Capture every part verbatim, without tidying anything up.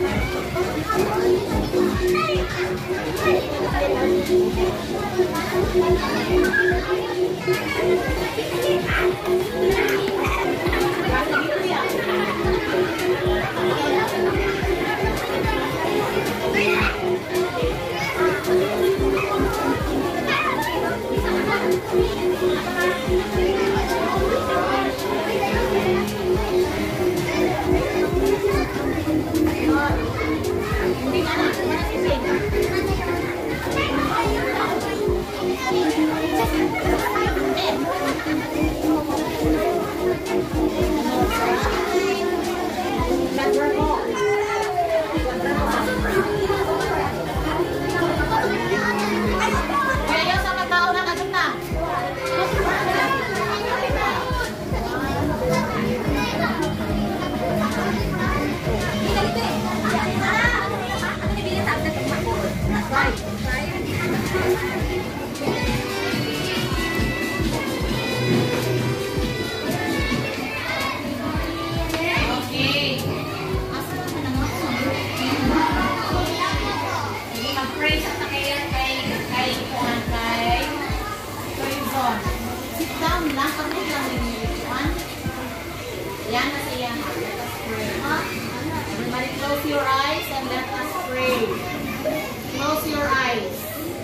Close your eyes and let us pray. Close your eyes.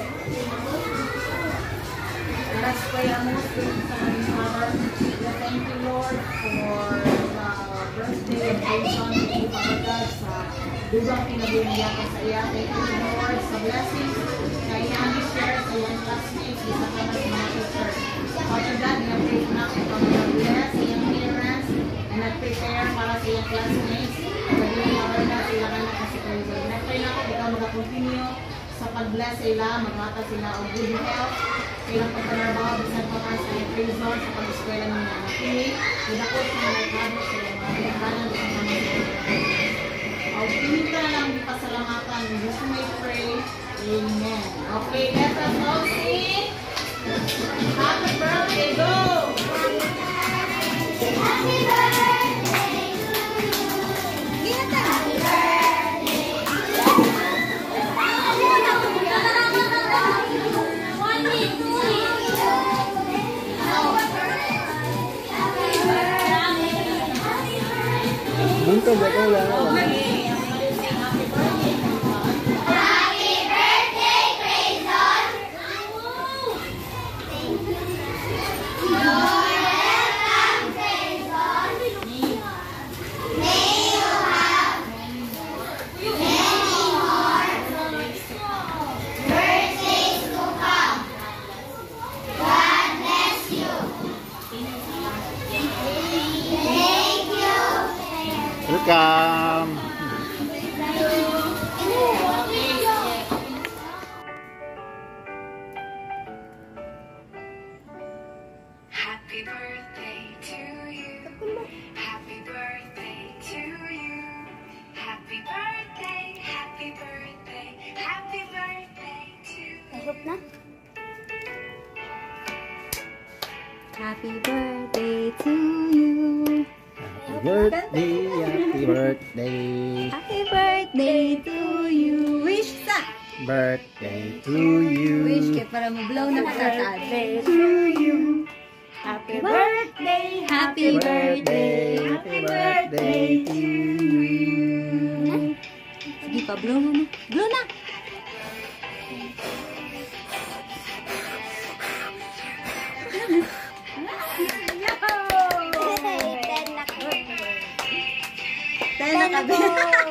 Let us pray our most Heavenly Father. Thank you, Lord, for the birthday of Jason. Thank you, Father God, sa dugang pinabinigyan ko sa iya. Thank you, Lord, sa blessings na i-share sa iyong classmates sa kanas mga teacher. Father God, i-pray na ako pang bless sa iyong parents and nag-prepare para sa iyong classmates. Nag-pray na ako, ikaw mag-continue sa pag-bless sila, mag-hata sila o good health, kailang pagpanarbaho, bisan pa ka sa prison, sa pag-eskwela ng mga nakini, pinakot sa mga nagkado sa mga pinagkanan sa mga o pinit ka na lang di pasalamatan. Just may pray. Amen. Okay, let us all sing. Happy birthday, go! Happy birthday! Bunta ba ko lang? Happy birthday, Grayson! You're welcome, Grayson! May you have many more birthdays to come. God bless you. Thank you. Welcome. Happy birthday to you. Happy birthday to you. Happy birthday, happy birthday, happy birthday to you. Happy birthday to you. Happy birthday, happy birthday. Happy birthday to you. Wish sa. Birthday to you. Wish kay para mo blow na kasataad. to you. Happy birthday. Happy birthday. Happy birthday to you. Sige pa, blow na na. Blow na. Ten na kabe.